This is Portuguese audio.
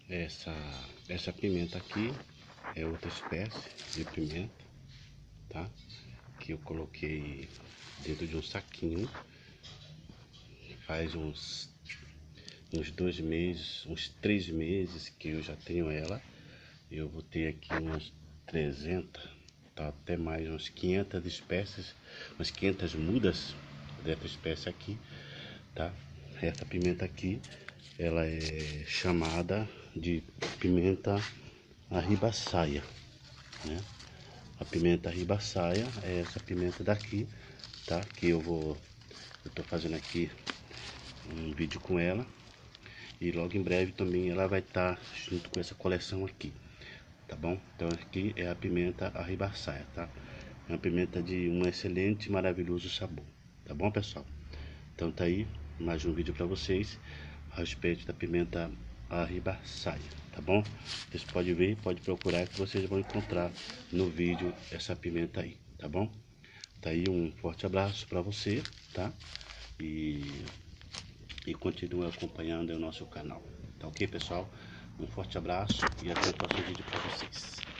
Essa, essa pimenta aqui é outra espécie de pimenta, tá? Que eu coloquei dentro de um saquinho. Faz uns 2 meses, uns 3 meses que eu já tenho ela. Eu vou ter aqui umas 300, tá? Até mais, uns 500 espécies, umas 500 mudas dessa espécie aqui, tá? Essa pimenta aqui, ela é chamada de pimenta arribaçaia, né? A pimenta arribaçaia é essa pimenta daqui, tá? Que eu tô fazendo aqui um vídeo com ela. E logo em breve também ela vai estar junto com essa coleção aqui, tá bom? Então aqui é a pimenta arribaçaia, tá? É uma pimenta de um excelente e maravilhoso sabor, tá bom, pessoal? Então tá aí mais um vídeo para vocês a respeito da pimenta arribaçaia, tá bom? Vocês podem ver, pode procurar que vocês vão encontrar no vídeo essa pimenta aí, tá bom? Tá aí, um forte abraço para você, tá? E continue acompanhando o nosso canal, tá ok, pessoal? Um forte abraço e até o próximo vídeo para vocês.